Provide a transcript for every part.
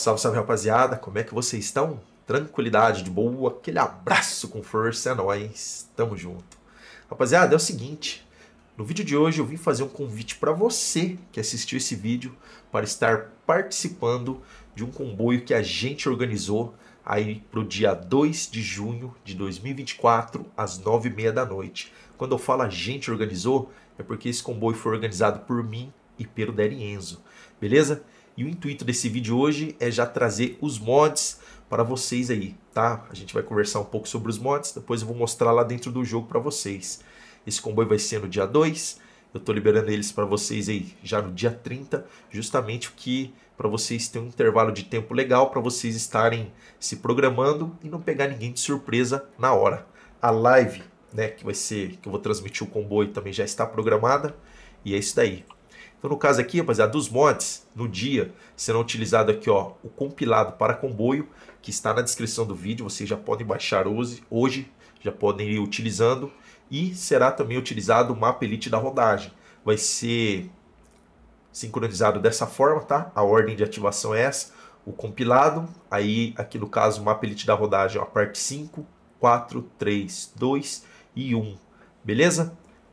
Salve, salve rapaziada, como é que vocês estão? Tranquilidade, de boa, aquele abraço com força, é nóis, tamo junto. Rapaziada, é o seguinte, no vídeo de hoje eu vim fazer um convite para você que assistiu esse vídeo para estar participando de um comboio que a gente organizou aí pro dia 2 de junho de 2024, às 9h30 da noite. Quando eu falo a gente organizou, é porque esse comboio foi organizado por mim e pelo Daddy Enzo, beleza? E o intuito desse vídeo hoje é já trazer os mods para vocês aí, tá? A gente vai conversar um pouco sobre os mods, depois eu vou mostrar lá dentro do jogo para vocês. Esse comboio vai ser no dia 2, eu tô liberando eles para vocês aí já no dia 30, justamente que para vocês terem um intervalo de tempo legal para vocês estarem se programando e não pegar ninguém de surpresa na hora. A live, né, que eu vou transmitir o comboio também já está programada e é isso daí. Então no caso aqui, rapaziada, dos mods, no dia serão utilizados aqui, ó, o compilado para comboio, que está na descrição do vídeo, vocês já podem baixar hoje, já podem ir utilizando, e será também utilizado o mapa elite da rodagem. Vai ser sincronizado dessa forma, tá? A ordem de ativação é essa, o compilado, aí aqui no caso o mapa elite da rodagem, ó, a parte 5, 4, 3, 2 e 1, beleza?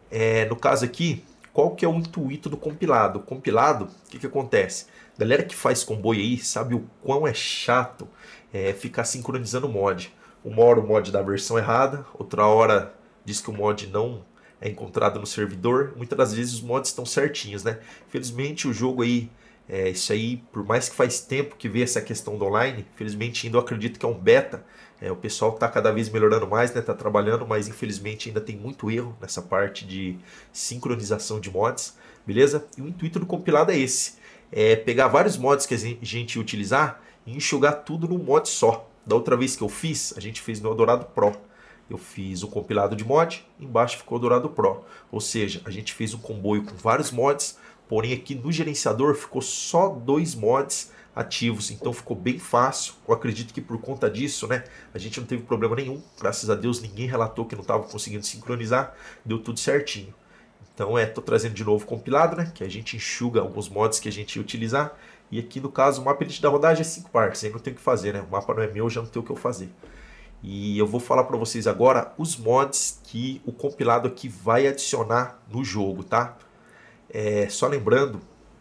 No caso aqui, qual que é o intuito do compilado? O compilado, o que acontece? Galera que faz comboio aí sabe o quão é chato ficar sincronizando o mod. Uma hora o mod dá a versão errada, outra hora diz que o mod não é encontrado no servidor. Muitas das vezes os mods estão certinhos, né? Infelizmente o jogo aí, isso aí, por mais que faz tempo que vê essa questão do online, infelizmente ainda eu acredito que é um beta. O pessoal está cada vez melhorando mais, né? Tá trabalhando, mas infelizmente ainda tem muito erro nessa parte de sincronização de mods, beleza? E o intuito do compilado é esse, pegar vários mods que a gente ia utilizar e enxugar tudo num mod só. Da outra vez que eu fiz, a gente fez no Eldorado Pro. Eu fiz um compilado de mod, embaixo ficou o Eldorado Pro. Ou seja, a gente fez um comboio com vários mods, porém aqui no gerenciador ficou só 2 mods ativos, então ficou bem fácil. Eu acredito que por conta disso, né, a gente não teve problema nenhum. Graças a Deus ninguém relatou que não estava conseguindo sincronizar, deu tudo certinho. Então tô trazendo de novo o compilado, né, que a gente enxuga alguns mods que a gente ia utilizar. E aqui no caso o mapa elite da rodagem é 5 partes, aí não tem o que fazer, né, o mapa não é meu, já não tem o que eu fazer. E eu vou falar para vocês agora os mods que o compilado aqui vai adicionar no jogo, tá? Só lembrando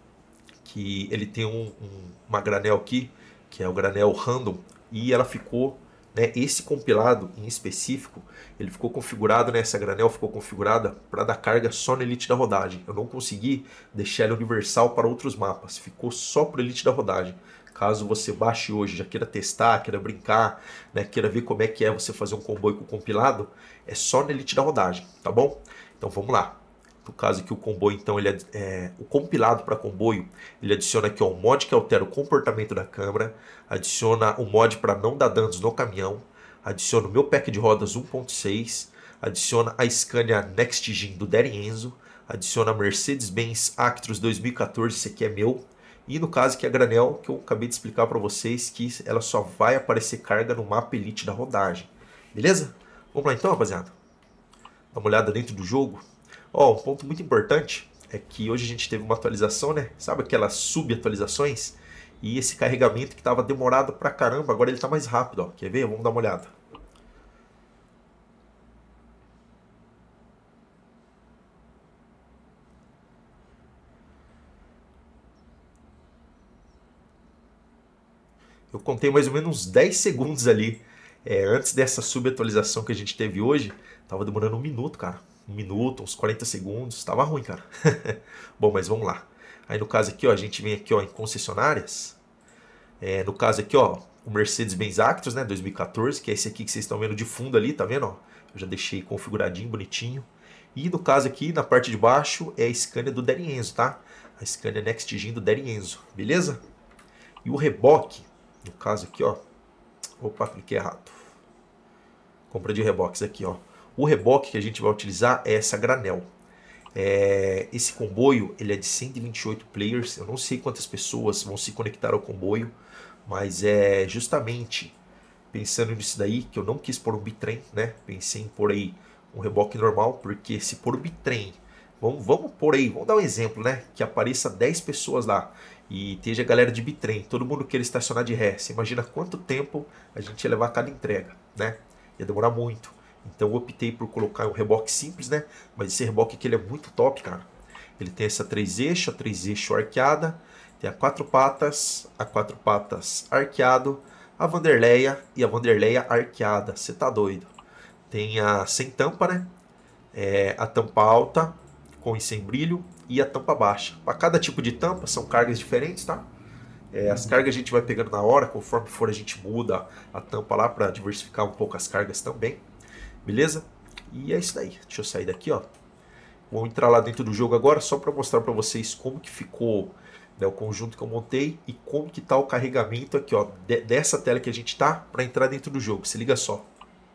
que ele tem uma granel aqui, que é o granel random, e ela ficou, né, esse compilado em específico, ele ficou configurado, né, essa granel ficou configurada para dar carga só na elite da rodagem. Eu não consegui deixar ele universal para outros mapas, ficou só para elite da rodagem. Caso você baixe hoje, já queira testar, queira brincar, né, queira ver como é que é você fazer um comboio com compilado, é só na elite da rodagem, tá bom? Então vamos lá. No caso aqui o comboio, então, o compilado para comboio, ele adiciona aqui ó, um mod que altera o comportamento da câmera, adiciona o mod para não dar danos no caminhão, adiciona o meu pack de rodas 1.6, adiciona a Scania Next Gen do Daddy Enzo, adiciona a Mercedes-Benz Actros 2014, esse aqui é meu, e no caso aqui a granel, que eu acabei de explicar para vocês, que ela só vai aparecer carga no mapa elite da rodagem, beleza? Vamos lá então, rapaziada? Dá uma olhada dentro do jogo. Ó, um ponto muito importante é que hoje a gente teve uma atualização, né? Sabe aquelas sub-atualizações? E esse carregamento que estava demorado pra caramba, agora ele tá mais rápido, ó. Quer ver? Vamos dar uma olhada. Eu contei mais ou menos uns 10 segundos ali. Antes dessa sub-atualização que a gente teve hoje, tava demorando 1 minuto, cara. 1 minuto, uns 40 segundos, tava ruim, cara. Bom, mas vamos lá. Aí no caso aqui, ó, a gente vem aqui ó, em concessionárias. No caso aqui, ó, o Mercedes-Benz Actros, né, 2014, que é esse aqui que vocês estão vendo de fundo ali, tá vendo? Ó? Eu já deixei configuradinho, bonitinho. E no caso aqui, na parte de baixo, é a Scania do Daddy Enzo, tá? A Scania Next Gen do Daddy Enzo, beleza? E o reboque, no caso aqui, ó. Opa, cliquei errado. Compra de reboques aqui, ó. O reboque que a gente vai utilizar é essa granel. Esse comboio ele é de 128 players. Eu não sei quantas pessoas vão se conectar ao comboio, mas é justamente pensando nisso daí que eu não quis pôr um bitrem, né? Pensei em pôr aí um reboque normal, porque se pôr o bitrem, vamos pôr aí, vamos dar um exemplo, né? Que apareça 10 pessoas lá e esteja a galera de bitrem, todo mundo queira estacionar de ré. Você imagina quanto tempo a gente ia levar cada entrega, né? Ia demorar muito. Então eu optei por colocar um reboque simples, né? Mas esse reboque aqui ele é muito top, cara. Ele tem essa 3 eixos, a 3 eixos arqueada, tem a 4 patas arqueado, a Vanderleia e a Vanderleia arqueada. Você tá doido? Tem a sem tampa, né? A tampa alta com e sem brilho e a tampa baixa. Para cada tipo de tampa são cargas diferentes, tá? As cargas a gente vai pegando na hora, conforme for a gente muda a tampa lá para diversificar um pouco as cargas também. Beleza? E é isso daí. Deixa eu sair daqui, ó. Vou entrar lá dentro do jogo agora só para mostrar para vocês como que ficou, né, o conjunto que eu montei e como que tá o carregamento aqui, ó, dessa tela que a gente tá para entrar dentro do jogo. Se liga só.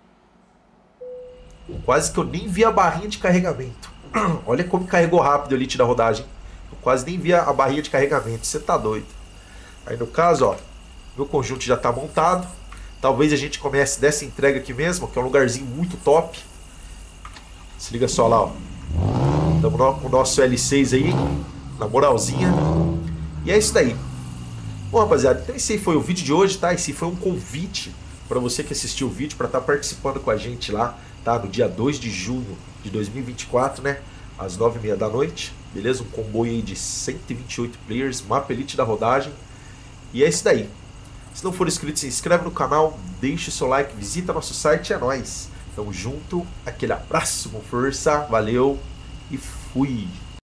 Quase que eu nem vi a barrinha de carregamento. Olha como carregou rápido o Elite da rodagem. Eu quase nem vi a barrinha de carregamento. Você tá doido. Aí no caso, ó, meu conjunto já tá montado. Talvez a gente comece dessa entrega aqui mesmo, que é um lugarzinho muito top. Se liga só lá, ó. Estamos com o nosso L6 aí, na moralzinha. E é isso daí. Bom, rapaziada, então esse aí foi o vídeo de hoje, tá? Esse foi um convite para você que assistiu o vídeo para estar participando com a gente lá, tá? No dia 2 de junho de 2024, né? Às 9h30 da noite, beleza? Um comboio aí de 128 players, mapa Elite da rodagem. E é isso daí. Se não for inscrito, se inscreve no canal, deixe o seu like, visita nosso site, é nóis. Tamo junto, aquele abraço com força, valeu e fui!